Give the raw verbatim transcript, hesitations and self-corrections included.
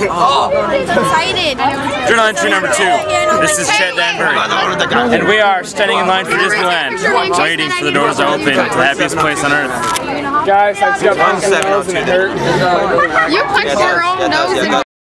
Oh. Excited. Journal entry number two. This is Chet Danbury, and we are standing in line for Disneyland, waiting for the doors to open to the happiest place on earth. Guys, I just got one seven oh two. You punched your own nose in